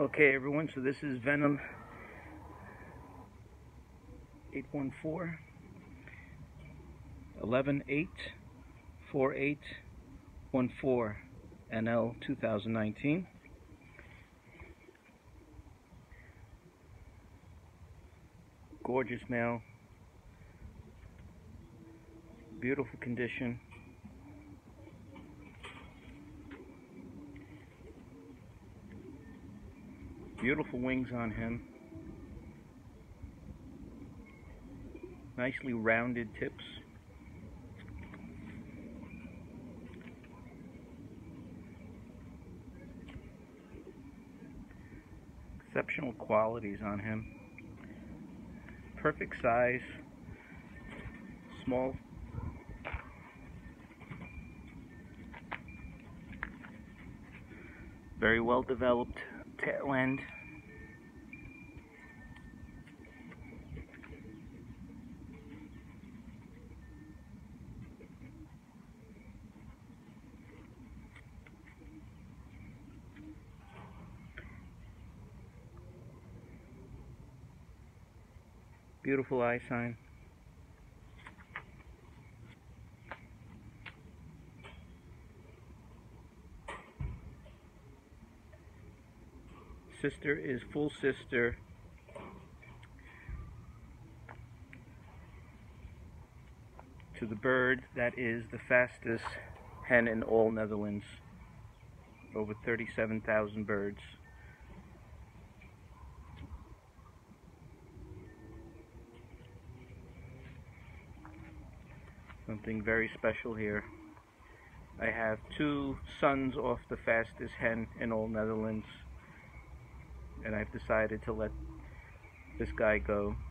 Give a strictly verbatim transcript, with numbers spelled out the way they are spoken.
Okay, everyone, so this is Venom eight one four, eleven eight, four eight one four, N L two thousand nineteen. Gorgeous male, beautiful condition. Beautiful wings on him. Nicely rounded tips. Exceptional qualities on him. Perfect size. Small. Very well developed tail end. Beautiful eye sign. Sister is full sister to the bird that is the fastest hen in all Netherlands. Over thirty-seven thousand birds. Something very special here. I have two sons off the fastest hen in all Netherlands, and I've decided to let this guy go.